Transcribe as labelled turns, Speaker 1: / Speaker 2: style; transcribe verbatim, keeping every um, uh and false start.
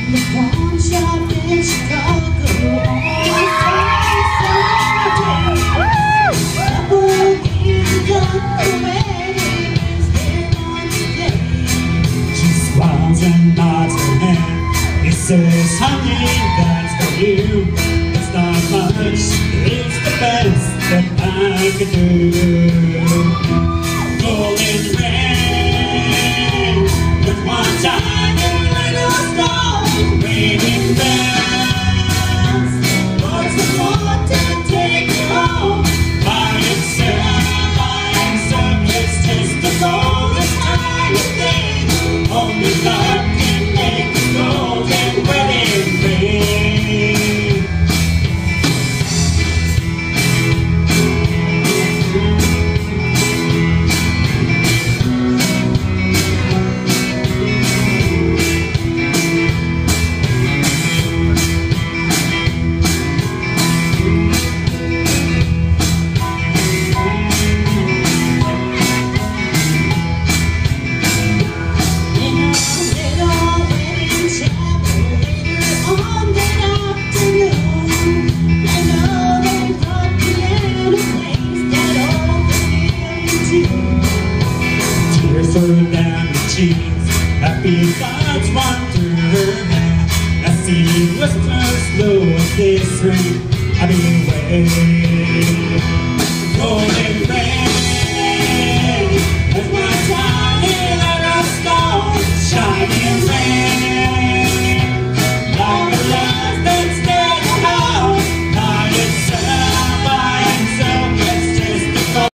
Speaker 1: the pawn shop in Chicago. Couple years ago, the wedding's here on today.
Speaker 2: She smiles and nods her head. He says, honey, that's for you. It's not much, it's the best that I could do. Golden ring, with one tiny little stone, ringing bells. Lord, someone to take you home. By itself, by itself, it's just the coldest tiny thing. Only love can make a golden wedding ring. Tears down the cheeks, happy thoughts wander her hand. I see whispers slow as they shrink. I've been waiting.